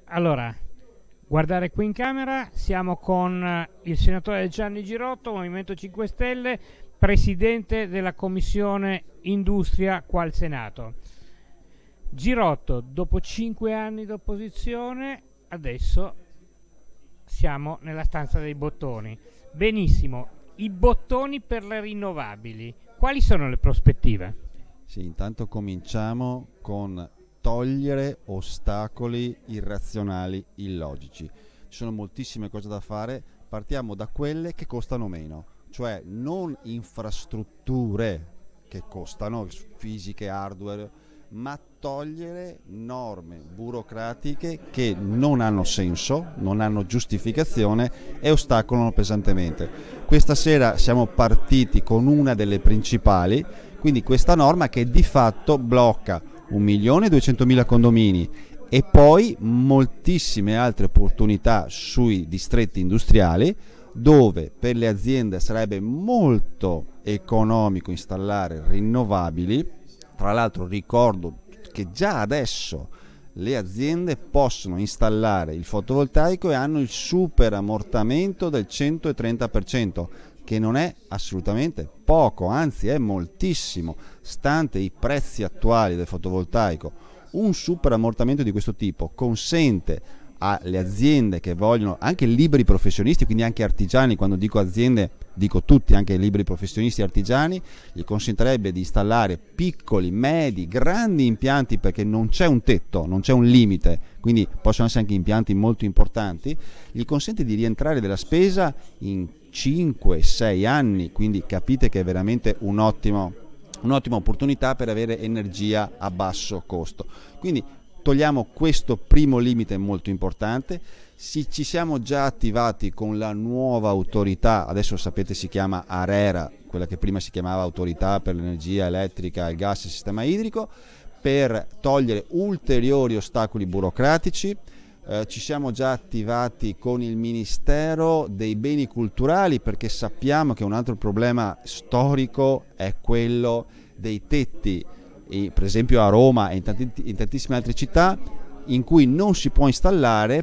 Allora, guardare qui in camera, siamo con il senatore Gianni Girotto, Movimento 5 Stelle, presidente della Commissione Industria qua al Senato. Girotto, dopo 5 anni d'opposizione, adesso siamo nella stanza dei bottoni. Benissimo, i bottoni per le rinnovabili, quali sono le prospettive? Sì, intanto cominciamo con togliere ostacoli irrazionali, illogici. Ci sono moltissime cose da fare, partiamo da quelle che costano meno, cioè non infrastrutture che costano, fisiche, hardware, ma togliere norme burocratiche che non hanno senso, non hanno giustificazione e ostacolano pesantemente. Questa sera siamo partiti con una delle principali, quindi questa norma che di fatto blocca 1.200.000 condomini e poi moltissime altre opportunità sui distretti industriali, dove per le aziende sarebbe molto economico installare rinnovabili. Tra l'altro ricordo che già adesso le aziende possono installare il fotovoltaico e hanno il super ammortamento del 130%, che non è assolutamente poco, anzi è moltissimo, stante i prezzi attuali del fotovoltaico. Un super ammortamento di questo tipo consente alle aziende che vogliono, anche liberi professionisti, quindi anche artigiani, quando dico aziende dico tutti, anche liberi professionisti e artigiani, gli consentirebbe di installare piccoli, medi, grandi impianti, perché non c'è un tetto, non c'è un limite, quindi possono essere anche impianti molto importanti, gli consente di rientrare della spesa in 5-6 anni, quindi capite che è veramente un'ottima opportunità per avere energia a basso costo. Quindi togliamo questo primo limite molto importante. Ci siamo già attivati con la nuova autorità, adesso sapete si chiama ARERA, quella che prima si chiamava Autorità per l'Energia Elettrica, il Gas e il Sistema Idrico, per togliere ulteriori ostacoli burocratici. Ci siamo già attivati con il Ministero dei Beni Culturali, perché sappiamo che un altro problema storico è quello dei tetti, per esempio a Roma e in tantissime altre città, in cui non si può installare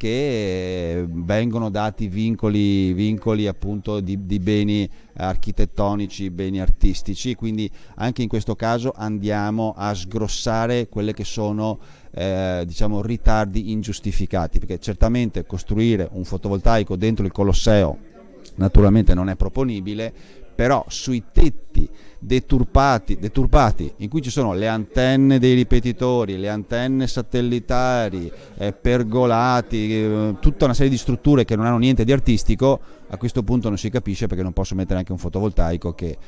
perché vengono dati vincoli appunto di beni architettonici, beni artistici, quindi anche in questo caso andiamo a sgrossare quelle che sono diciamo ritardi ingiustificati, perché certamente costruire un fotovoltaico dentro il Colosseo naturalmente non è proponibile, però sui tetti deturpati in cui ci sono le antenne dei ripetitori, le antenne satellitari, pergolati, tutta una serie di strutture che non hanno niente di artistico, a questo punto non si capisce perché non posso mettere anche un fotovoltaico che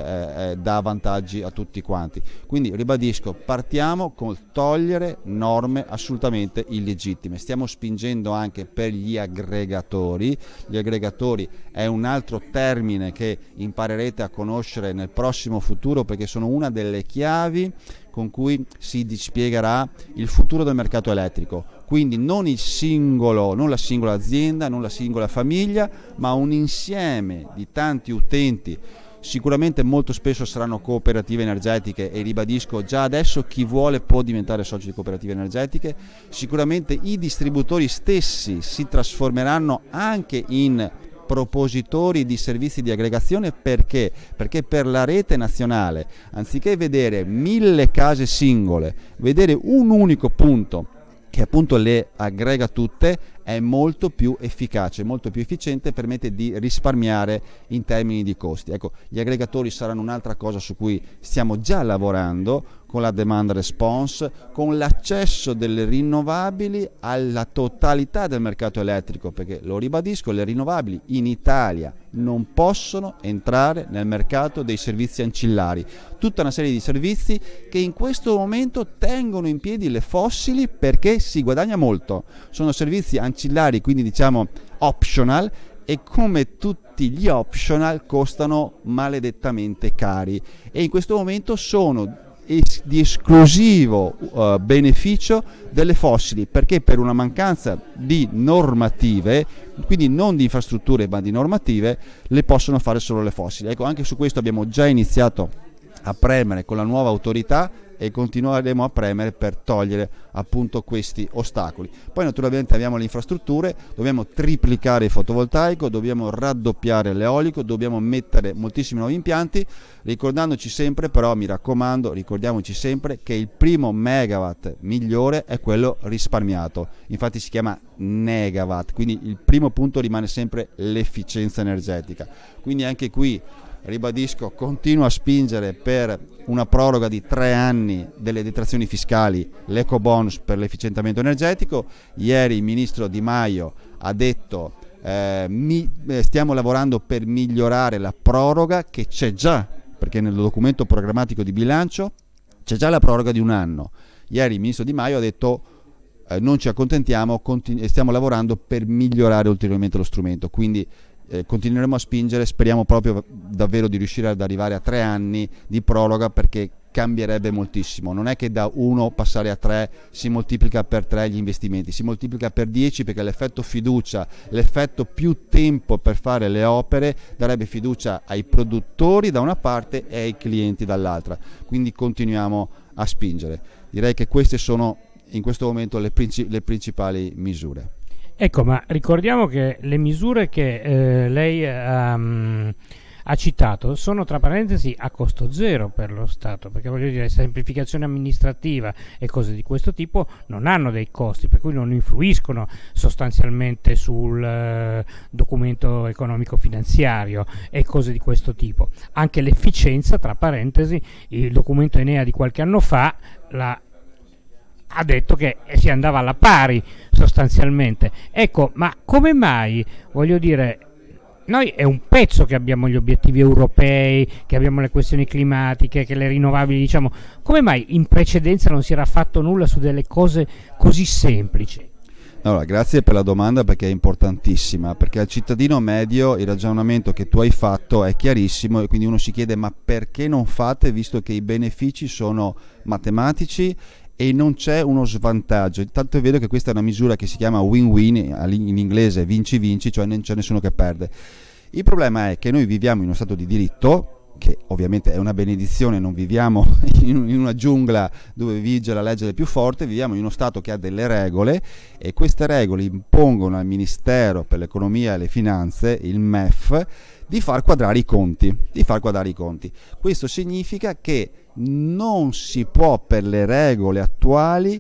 dà vantaggi a tutti quanti. Quindi ribadisco, partiamo col togliere norme assolutamente illegittime. Stiamo spingendo anche per gli aggregatori. Gli aggregatori è un altro termine che imparerete a conoscere nel prossimo futuro, perché sono una delle chiavi con cui si dispiegherà il futuro del mercato elettrico. Quindi non la singola azienda, non la singola famiglia, ma un insieme di tanti utenti. Sicuramente molto spesso saranno cooperative energetiche, e ribadisco, già adesso chi vuole può diventare socio di cooperative energetiche. Sicuramente i distributori stessi si trasformeranno anche in propositori di servizi di aggregazione. Perché? Perché per la rete nazionale, anziché vedere 1000 case singole, vedere un unico punto che appunto le aggrega tutte è molto più efficace, molto più efficiente, permette di risparmiare in termini di costi. Ecco, gli aggregatori saranno un'altra cosa su cui stiamo già lavorando, con la demand response, con l'accesso delle rinnovabili alla totalità del mercato elettrico, perché lo ribadisco, le rinnovabili in Italia non possono entrare nel mercato dei servizi ancillari, tutta una serie di servizi che in questo momento tengono in piedi le fossili perché si guadagna molto, sono servizi ancillari, quindi diciamo optional, e come tutti gli optional costano maledettamente cari, e in questo momento sono di esclusivo beneficio delle fossili, perché per una mancanza di normative, quindi non di infrastrutture ma di normative, le possono fare solo le fossili. Ecco, anche su questo abbiamo già iniziato a premere con la nuova autorità, e continueremo a premere per togliere appunto questi ostacoli. Poi naturalmente abbiamo le infrastrutture, dobbiamo triplicare il fotovoltaico, dobbiamo raddoppiare l'eolico, dobbiamo mettere moltissimi nuovi impianti, ricordandoci sempre, però mi raccomando, ricordiamoci sempre che il primo megawatt migliore è quello risparmiato, infatti si chiama negawatt, quindi il primo punto rimane sempre l'efficienza energetica. Quindi anche qui ribadisco, continuo a spingere per una proroga di 3 anni delle detrazioni fiscali, l'eco bonus per l'efficientamento energetico. Ieri il ministro Di Maio ha detto stiamo lavorando per migliorare la proroga che c'è già, perché nel documento programmatico di bilancio c'è già la proroga di 1 anno. Ieri il ministro Di Maio ha detto non ci accontentiamo, stiamo lavorando per migliorare ulteriormente lo strumento, quindi continueremo a spingere, speriamo proprio davvero di riuscire ad arrivare a 3 anni di proroga, perché cambierebbe moltissimo. Non è che da 1 passare a 3 si moltiplica per 3 gli investimenti, si moltiplica per 10, perché l'effetto fiducia, l'effetto più tempo per fare le opere darebbe fiducia ai produttori da una parte e ai clienti dall'altra, quindi continuiamo a spingere. Direi che queste sono in questo momento le principali misure. Ecco, ma ricordiamo che le misure che lei ha citato sono, tra parentesi, a costo zero per lo Stato, perché voglio dire, semplificazione amministrativa e cose di questo tipo non hanno dei costi, per cui non influiscono sostanzialmente sul documento economico finanziario e cose di questo tipo. Anche l'efficienza, tra parentesi, il documento Enea di qualche anno fa ha detto che si andava alla pari sostanzialmente. Ecco, ma come mai, voglio dire, noi è un pezzo che abbiamo gli obiettivi europei, che abbiamo le questioni climatiche, che le rinnovabili, diciamo, come mai in precedenza non si era fatto nulla su delle cose così semplici? Allora, grazie per la domanda, perché è importantissima, perché al cittadino medio il ragionamento che tu hai fatto è chiarissimo e quindi uno si chiede: ma perché non fate, visto che i benefici sono matematici e non c'è uno svantaggio? Tanto è vero che questa è una misura che si chiama win-win, in inglese vinci-vinci, cioè non c'è nessuno che perde. Il problema è che noi viviamo in uno stato di diritto, che ovviamente è una benedizione, non viviamo in una giungla dove vige la legge del più forte, viviamo in uno stato che ha delle regole, e queste regole impongono al Ministero per l'Economia e le Finanze, il MEF, di far quadrare i conti. Questo significa che non si può, per le regole attuali,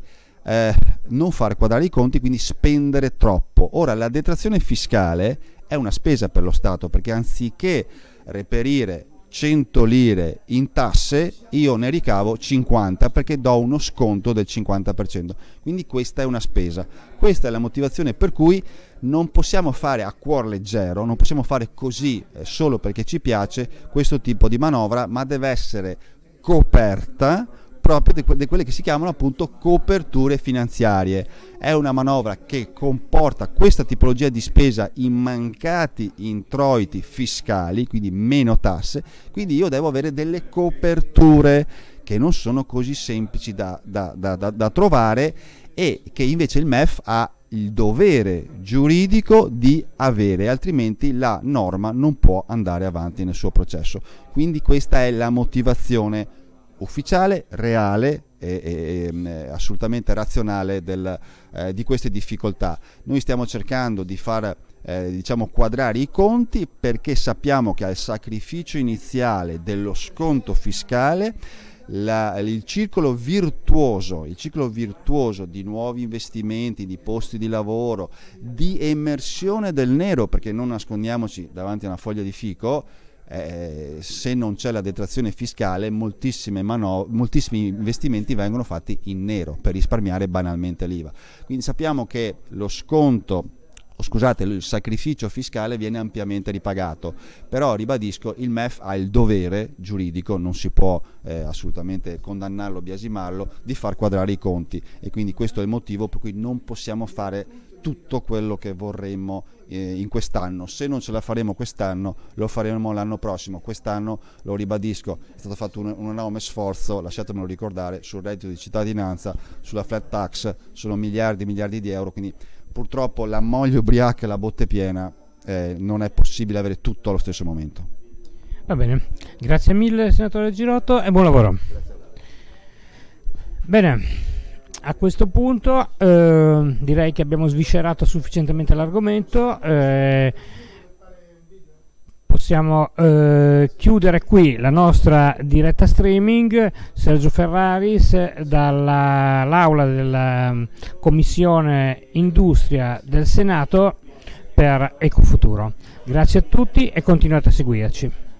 non far quadrare i conti, quindi spendere troppo. Ora, la detrazione fiscale è una spesa per lo Stato, perché anziché reperire 100 lire in tasse, io ne ricavo 50, perché do uno sconto del 50%. Quindi questa è una spesa. Questa è la motivazione per cui non possiamo fare a cuor leggero, non possiamo fare così solo perché ci piace questo tipo di manovra, ma deve essere coperta proprio di quelle che si chiamano appunto coperture finanziarie. È una manovra che comporta questa tipologia di spesa in mancati introiti fiscali, quindi meno tasse, quindi io devo avere delle coperture che non sono così semplici da trovare, e che invece il MEF ha il dovere giuridico di avere, altrimenti la norma non può andare avanti nel suo processo. Quindi questa è la motivazione ufficiale, reale e assolutamente razionale di queste difficoltà. Noi stiamo cercando di far quadrare i conti, perché sappiamo che al sacrificio iniziale dello sconto fiscale il ciclo virtuoso di nuovi investimenti, di posti di lavoro, di emersione del nero, perché non nascondiamoci davanti a una foglia di fico, se non c'è la detrazione fiscale moltissimi investimenti vengono fatti in nero per risparmiare banalmente l'IVA. Quindi sappiamo che il sacrificio fiscale viene ampiamente ripagato, però ribadisco, il MEF ha il dovere giuridico, non si può assolutamente condannarlo, biasimarlo, di far quadrare i conti, e quindi questo è il motivo per cui non possiamo fare tutto quello che vorremmo in quest'anno. Se non ce la faremo quest'anno, lo faremo l'anno prossimo. Quest'anno, lo ribadisco, è stato fatto un enorme sforzo, lasciatemelo ricordare, sul reddito di cittadinanza, sulla flat tax, sono miliardi e miliardi di euro, quindi purtroppo la moglie ubriaca e la botte piena, non è possibile avere tutto allo stesso momento. Va bene, grazie mille senatore Girotto e buon lavoro. Bene, a questo punto direi che abbiamo sviscerato sufficientemente l'argomento. Possiamo chiudere qui la nostra diretta streaming. Sergio Ferraris dall'aula della Commissione Industria del Senato per Ecofuturo. Grazie a tutti e continuate a seguirci.